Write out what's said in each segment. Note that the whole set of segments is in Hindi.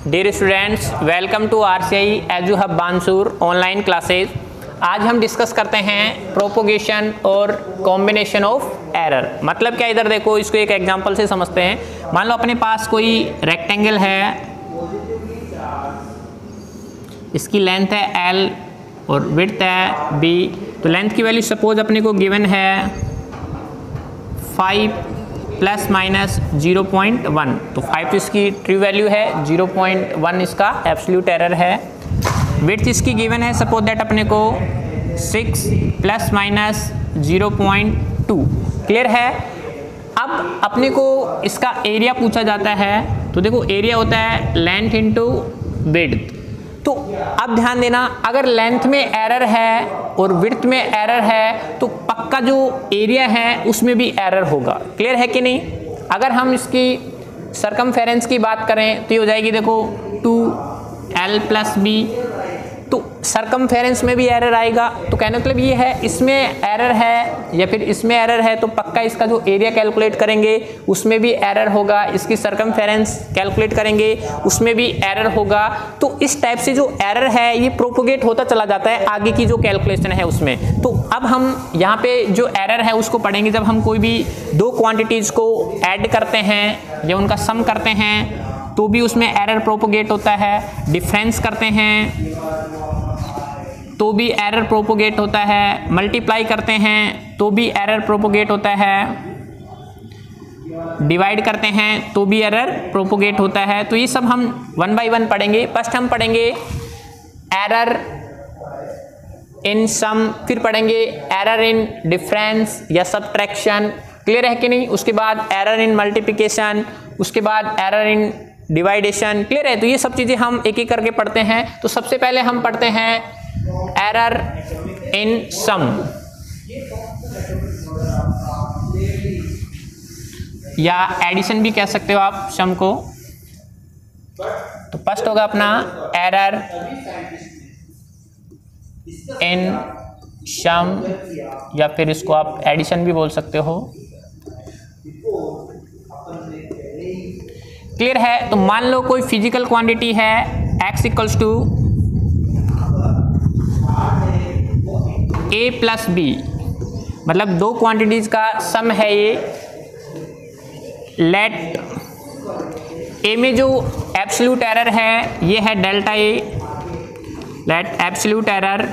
Dear students, welcome to RCI edu hub Bansur online classes. आज हम डिस्कस करते हैं प्रोपोगेशन और कॉम्बिनेशन ऑफ एरर। मतलब क्या, इधर देखो, इसको एक एग्जांपल से समझते हैं। मान लो अपने पास कोई रेक्टेंगल है, इसकी लेंथ है L और विड्थ है B। तो लेंथ की वैल्यू सपोज अपने को गिवन है 5 प्लस माइनस 0.1। तो 5 तो इसकी ट्रू वैल्यू है, 0.1 इसका एब्सोल्यूट एरर है। विड्थ इसकी गिवन है सपोज दैट अपने को 6 प्लस माइनस 0.2। क्लियर है। अब अपने को इसका एरिया पूछा जाता है। तो देखो, एरिया होता है लेंथ इंटू विड्थ। तो अब ध्यान देना, अगर लेंथ में एरर है और विड्थ में एरर है तो पक्का जो एरिया है उसमें भी एरर होगा। क्लियर है कि नहीं। अगर हम इसकी सरकमफेरेंस की बात करें तो ये हो जाएगी, देखो 2L प्लस B। तो सरकमफेरेंस में भी एरर आएगा। तो कहने का मतलब ये है, इसमें एरर है या फिर इसमें एरर है तो पक्का इसका जो एरिया कैलकुलेट करेंगे उसमें भी एरर होगा। इसकी सरकमफेरेंस कैलकुलेट करेंगे उसमें भी एरर होगा। तो इस टाइप से जो एरर है ये प्रोपोगेट होता चला जाता है आगे की जो कैलकुलेशन है उसमें। तो अब हम यहाँ पे जो एरर है उसको पढ़ेंगे जब हम कोई भी दो क्वांटिटीज को ऐड करते हैं या उनका सम करते हैं तो भी उसमें एरर प्रोपोगेट होता है। डिफरेंस करते हैं तो भी एरर प्रोपोगेट होता है। मल्टीप्लाई करते हैं तो भी एरर प्रोपोगेट होता है। डिवाइड करते हैं तो भी एरर प्रोपोगेट होता है। तो ये सब हम वन बाय वन पढ़ेंगे। फर्स्ट हम पढ़ेंगे एरर इन सम, फिर पढ़ेंगे एरर इन डिफरेंस या सब्ट्रैक्शन। क्लियर है कि नहीं। उसके बाद एरर इन मल्टीप्लिकेशन, उसके बाद एरर इन डिवाइडेशन। क्लियर है। तो ये सब चीजें हम एक एक करके पढ़ते हैं। तो सबसे पहले हम पढ़ते हैं एरर इन सम या एडिशन भी कह सकते हो आप सम को। तो फर्स्ट होगा अपना एरर इन सम या फिर इसको आप एडिशन भी बोल सकते हो। क्लियर है। तो मान लो कोई फिजिकल क्वांटिटी है x equals to A plus B, मतलब दो क्वांटिटीज का सम है ये। लेट A में जो एब्सोल्यूट एरर है ये है delta A। Let absolute error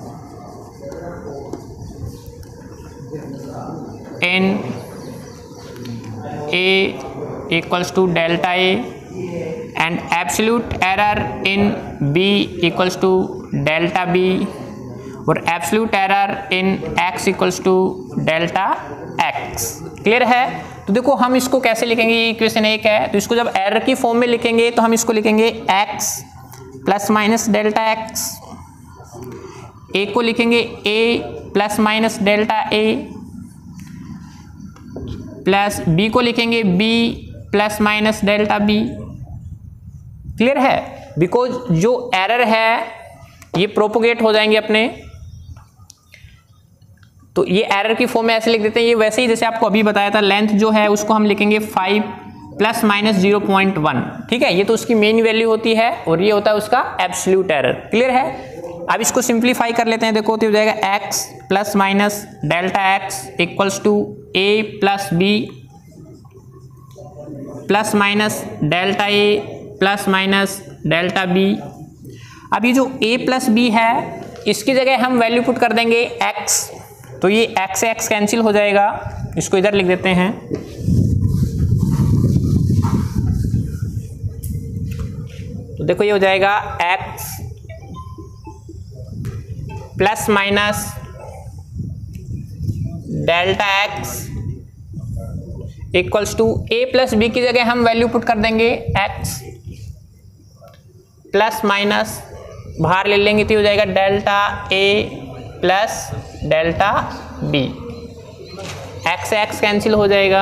in A equals to delta A and absolute error in B equals to delta B और absolute error in X equals to delta X। Clear है। तो देखो हम इसको कैसे लिखेंगे, ये इक्वेशन एक है तो इसको जब एरर की फॉर्म में लिखेंगे तो हम इसको लिखेंगे X plus minus delta X। A को लिखेंगे A plus minus delta A plus B को लिखेंगे B plus minus delta B। Clear है। बिकॉज जो एरर है ये प्रोपोगेट हो जाएंगे अपने। तो ये एरर की फॉर्म में ऐसे लिख देते हैं। ये वैसे ही जैसे आपको अभी बताया था, लेंथ जो है उसको हम लिखेंगे 5 प्लस माइनस 0.1। ठीक है। ये तो उसकी मेन वैल्यू होती है और ये होता है उसका एब्सोल्यूट एरर। क्लियर है। अब इसको सिंप्लीफाई कर लेते हैं। देखो तो हो जाएगा x plus minus delta x equals to A plus B plus minus delta A plus minus delta B। अब ये जो A प्लस B है इसकी जगह हम वैल्यू पुट कर देंगे x। तो ये x से x कैंसिल हो जाएगा। इसको इधर लिख देते हैं। तो देखो ये हो जाएगा x plus minus delta x equals to A plus B की जगह हम वैल्यू पुट कर देंगे x प्लस माइनस बाहर ले लेंगे तो हो जाएगा delta A plus delta B। x से x कैंसिल हो जाएगा।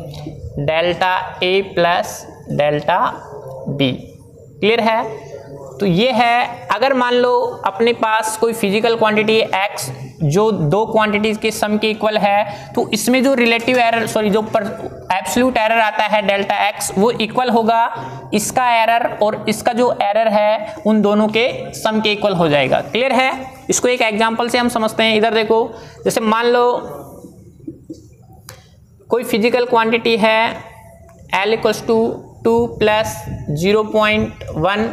Delta A plus delta B। Clear है। तो ये है, अगर मान लो अपने पास कोई फिजिकल क्वांटिटी x जो दो क्वांटिटीज के सम के इक्वल है, तो इसमें जो रिलेटिव एरर जो एब्सोल्यूट एरर आता है डेल्टा x, वो इक्वल होगा इसका एरर और इसका जो एरर है उन दोनों के सम के इक्वल हो जाएगा। क्लियर है? इसको एक एग्जांपल से हम समझते हैं। इधर देखो, जैसे मान लो कोई फिजिकल क्वांटिटी है L = 2 + 0.1,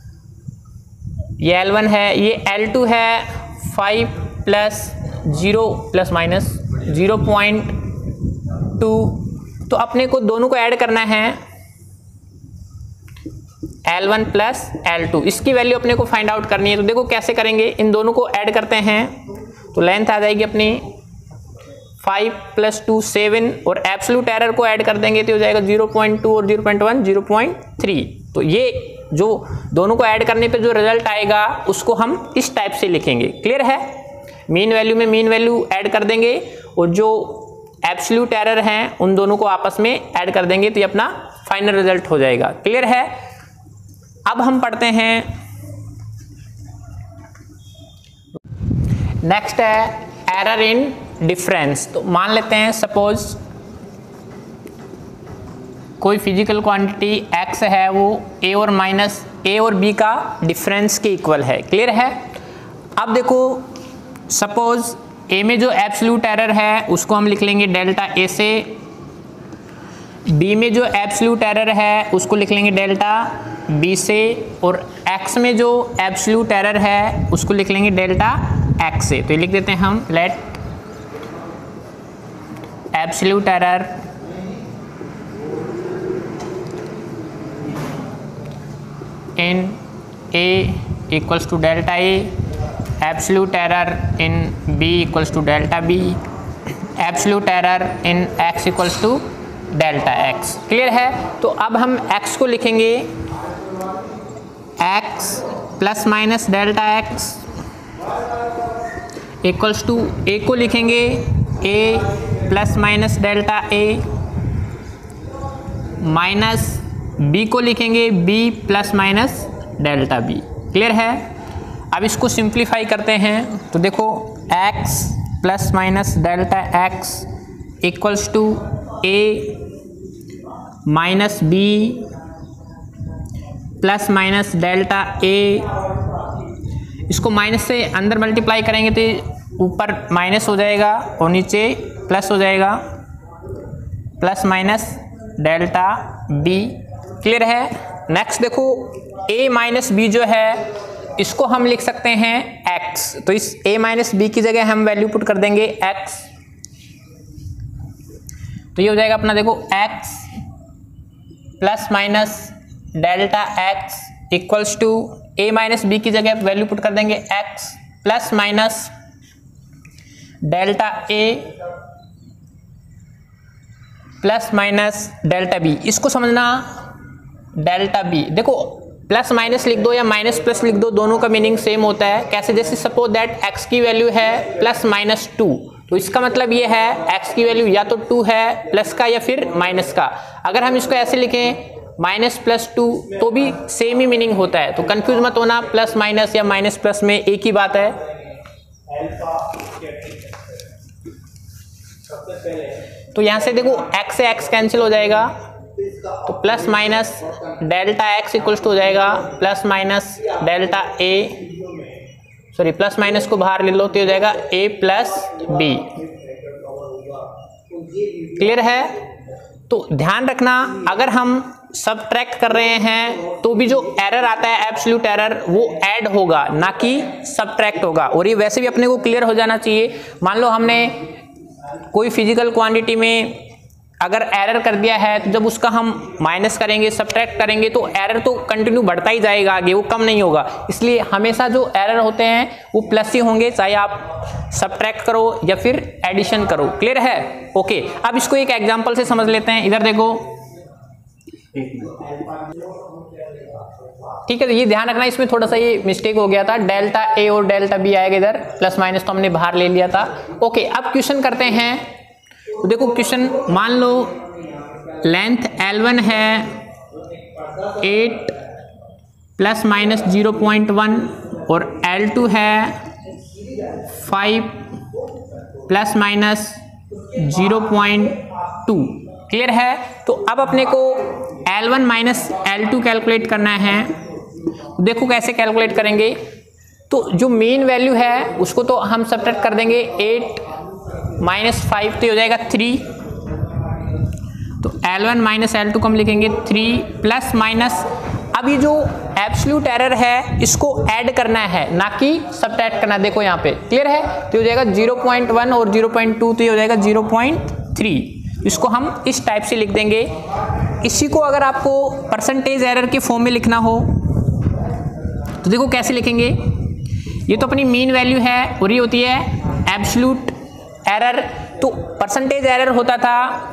ये L1 है, ये L2 है 5 + 0 ± 0.2। तो अपने को दोनों को ऐड करना है L1 + L2, इसकी वैल्यू अपने को फाइंड आउट करनी है। तो देखो कैसे करेंगे, इन दोनों को ऐड करते हैं तो लेंथ आ जाएगी अपनी 5 + 2 7, और एब्सोल्यूट एरर को ऐड कर देंगे तो हो जाएगा 0.2 और 0.1 0.3। तो ये जो दोनों को ऐड करने पे जो रिजल्ट आएगा उसको हम इस टाइप से लिखेंगे। क्लियर है? मीन वैल्यू में मीन वैल्यू ऐड कर देंगे और जो एब्सोल्यूट एरर हैं उन दोनों को आपस में ऐड कर देंगे, तो ये अपना फाइनल रिजल्ट हो जाएगा। क्लियर है? अब हम पढ़ते हैं, नेक्स्ट है एरर इन डिफरेंस। तो मान लेते हैं सपोज कोई फिजिकल क्वांटिटी x है, वो a और b का डिफरेंस के इक्वल है। क्लियर है? अब देखो सपोज a में जो एब्सोल्यूट एरर है उसको हम लिख लेंगे डेल्टा a से, b में जो एब्सोल्यूट एरर है उसको लिख लेंगे डेल्टा b से, और x में जो एब्सोल्यूट एरर है उसको लिख लेंगे डेल्टा x से। तो ये लिख देते हैं हम, let absolute error in A = delta A, absolute error in B = delta B, absolute error in x = delta x। Clear है? तो अब हम x को लिखेंगे x ± डेल्टा x = A को लिखेंगे A ± delta A minus b को लिखेंगे b ± डेल्टा b। क्लियर है? अब इसको सिंप्लीफाई करते हैं तो देखो x ± delta x = a minus b ± delta a। इसको माइनस से अंदर मल्टीप्लाई करेंगे तो ऊपर माइनस हो जाएगा और नीचे प्लस हो जाएगा, ± डेल्टा b। क्लियर है? नेक्स्ट देखो a - b जो है इसको हम लिख सकते हैं x, तो इस a - b की जगह हम वैल्यू पुट कर देंगे x, तो ये हो जाएगा अपना देखो x ± delta x = a - b की जगह वैल्यू पुट कर देंगे x ± delta a ± delta b। इसको समझना, डेल्टा b देखो प्लस माइनस लिख दो या माइनस प्लस लिख दो, दोनों का मीनिंग सेम होता है। कैसे? जैसे सपोज दैट x की वैल्यू है +-2, तो इसका मतलब ये है x की वैल्यू या तो 2 है प्लस का या फिर माइनस का। अगर हम इसको ऐसे लिखें -+2 तो भी सेम ही मीनिंग होता है, तो कंफ्यूज मत होना, प्लस माइनस या माइनस प्लस में एक ही बात है। तो यहां से देखो x से x कैंसिल हो जाएगा, तो ± डेल्टा x = हो जाएगा ± delta a, sorry plus minus को बाहर ले लो तो हो जाएगा a + b। क्लियर है? तो ध्यान रखना, अगर हम सबट्रैक्ट कर रहे हैं तो भी जो एरर आता है एब्सोल्यूट एरर वो ऐड होगा ना कि सबट्रैक्ट होगा, और ये वैसे भी अपने को क्लियर हो जाना चाहिए। मान लो हमने कोई फिजिकल क्वांटिटी में अगर एरर कर दिया है तो जब उसका हम माइनस करेंगे, सबट्रैक्ट करेंगे, तो एरर तो कंटिन्यू बढ़ता ही जाएगा आगे, वो कम नहीं होगा। इसलिए हमेशा जो एरर होते हैं वो प्लस ही होंगे, चाहे आप सबट्रैक्ट करो या फिर एडिशन करो। क्लियर है? ओके, अब इसको एक एग्जांपल से समझ लेते हैं। इधर देखो, ठीक है, तो ये ध्यान रखना, इसमें थोड़ा सा ये मिस्टेक हो गया था, डेल्टा a और डेल्टा b आएगा इधर, प्लस माइनस तो हमने बाहर ले लिया था। ओके, अब क्वेश्चन करते हैं। तो देखो क्वेश्चन, मान लो लेंथ L1 है 8 प्लस माइनस 0.1 और L2 है 5 प्लस माइनस 0.2। क्लियर है। तो अब अपने को L1 माइनस L2 कैलकुलेट करना है। देखो कैसे कैलकुलेट करेंगे। तो जो मेन वैल्यू है उसको तो हम सब्ट्रैक्ट कर देंगे, 8 माइनस 5 तो हो जाएगा 3। तो L1 माइनस L2 को हम लिखेंगे 3 प्लस माइनस, अब ये जो एब्सोल्यूट एरर है इसको ऐड करना है ना कि सब्ट्रैक्ट करना। देखो यहाँ पे क्लियर है। तो हो जाएगा 0.1 और 0.2 तो ये हो जाएगा 0.3। इसको हम इस टाइप से लिख देंगे। इसी को अगर आपको परसेंटेज एरर के फॉर्म में लिखना हो तो देखो कैसे लिखेंगे। ये तो अपनी मीन वैल्यू है और ये होती है एब्सोल्यूट एरर। तो परसेंटेज एरर होता था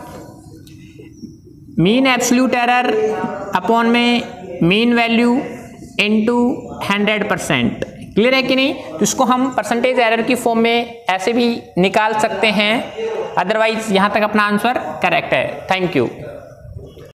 मीन एब्सोल्यूट एरर अपॉन में मीन वैल्यू इनटू 100%। क्लियर है कि नहीं। तो इसको हम परसेंटेज एरर की फॉर्म में ऐसे भी निकाल सकते हैं। अदरवाइज यहाँ तक अपना आंसर करेक्ट है। Thank you.